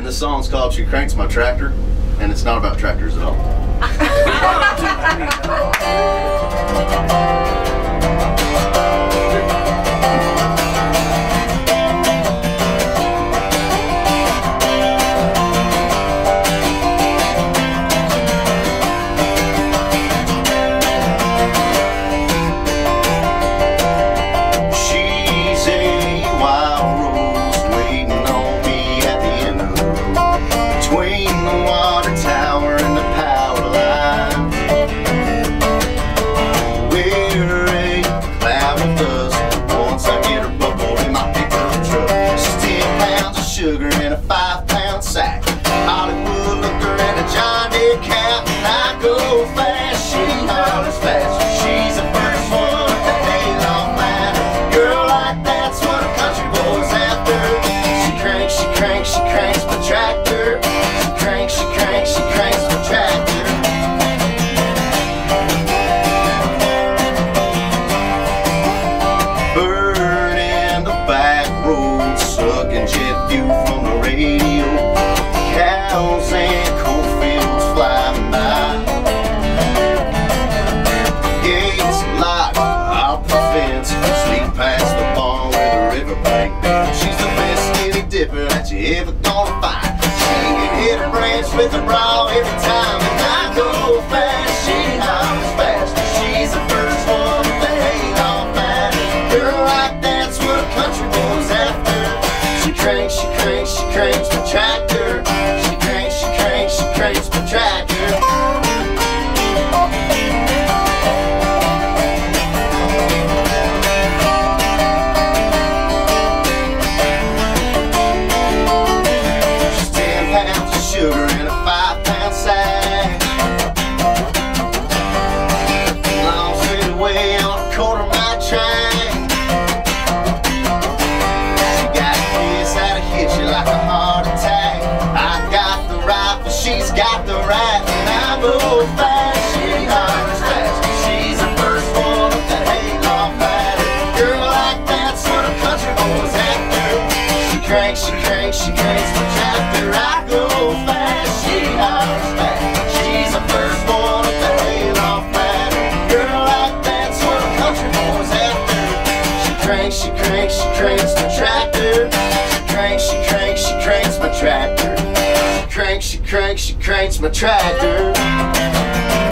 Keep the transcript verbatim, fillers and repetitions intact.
this song's called She Cranks My Tractor, and it's not about tractors at all. Sugar in a five pound sack, Hollywood looker and a John Deere cap. I go fast, she hollers fast. She's the first one at the hayloft ladder. Girl like that's what a country boy's after. She cranks, she cranks, she cranks my tractor. She cranks, she cranks, she cranks my tractor. Bird in the back road, sucking jet fuel from the radio. Cows and cornfields fly by. Gates locked, out the fence, sleep past the barn with a riverbank bend. She's the best skinny dipper that you ever gonna find. She can hit a branch with a bra every time. And I go fast, she hollers fast. She's the first one with the hayloft ladder. Girl like that's what a country boy's after. She cranks, she cranks, she cranks my tractor. She cranks, she cranks, she cranks my tractor. She's ten pounds of sugar in a five pound sack. Long straight away on a quarter mile track. Like a heart attack. I got the rifle, she's got the rat. And I go fast, she hollers fast. She's the first one with the hayloft ladder. Girl like that's what a country boy's after. She cranks, she cranks, she cranks my tractor. I go fast, she hollers fast. She's the first one with the hayloft ladder. Girl like that's what a country boy's after. She cranks, she cranks, she cranks my tractor. She cranks, she cranks my tractor. She cranks, she cranks, she cranks my tractor.